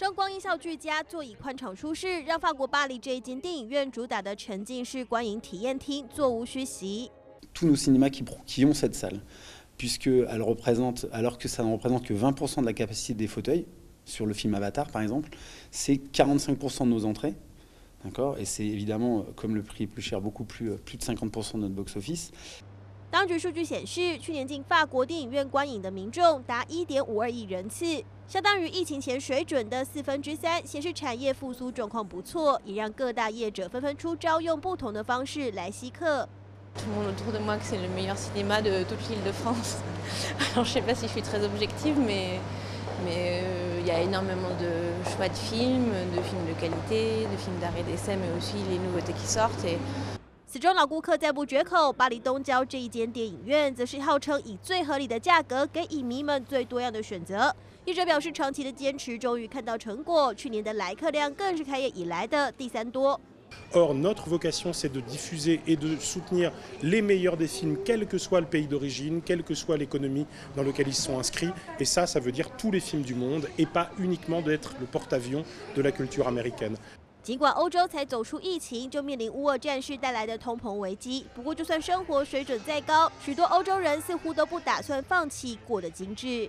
声光音效俱佳，座椅宽敞舒适，让法国巴黎这一间电影院主打的沉浸式观影体验厅座无虚席。 Tous nos cinémas qui ont cette salle, puisque elle représente, alors que ça ne représente que 20% de la capacité des fauteuils, sur le film Avatar par exemple, c'est 45% de nos entrées. D'accord, et c'est évidemment, comme le prix est plus cher, beaucoup plus de 50% de notre box-office. 当局数据显示，去年进法国电影院观影的民众达1.52亿人次，相当于疫情前水准的3/4，显示产业复苏状况不错，也让各大业者纷纷出招，用不同的方式来吸客。 Tout le monde autour de moi que c'est le meilleur cinéma de toute l'Île-de-France. Alors je sais pas si je suis très objective, mais il y a énormément de choix de films de qualité, de films d'art et d'essai, mais aussi les nouveautés qui sortent. Et 此中老顾客赞不绝口，巴黎东郊这一间电影院则是号称以最合理的价格给影迷们最多样的选择。业者表示，长期的坚持终于看到成果，去年的来客量更是开业以来的第3多。 Or, notre vocation, c'est de diffuser et de soutenir les meilleurs des films, quel que soit le pays d'origine, quelle que soit l'économie dans laquelle ils sont inscrits. Et ça veut dire tous les films du monde, et pas uniquement d'être le porte-avions de la culture américaine. 尽管欧洲才走出疫情，就面临乌俄战事带来的通膨危机。不过，就算生活水准再高，许多欧洲人似乎都不打算放弃过得精致。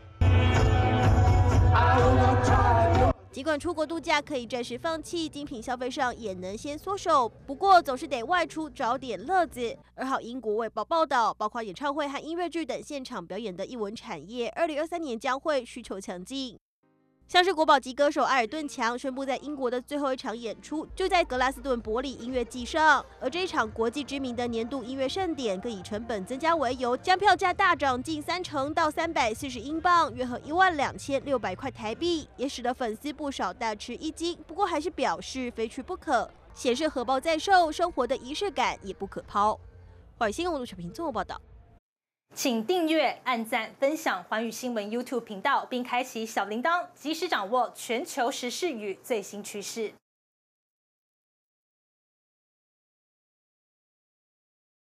尽管出国度假可以暂时放弃，精品消费上也能先缩手。不过，总是得外出找点乐子。2号英国卫报报道，包括演唱会和音乐剧等现场表演的艺文产业，2023年将会需求强劲。像是国宝级歌手埃尔顿强宣布，在英国的最后一场演出就在格拉斯顿伯里音乐季上，而这一场国际知名的年度音乐盛典，更以成本增加为由，将票价大涨近30%到340英镑，约合12600块台币，也使得粉丝不少大吃一惊。不过还是表示非去不可，显示荷包在瘦，生活的仪式感也不可抛。华语新闻陆小平综合报道。 请订阅、按赞、分享寰宇新闻 YouTube 频道，并开启小铃铛，及时掌握全球时事与最新趋势。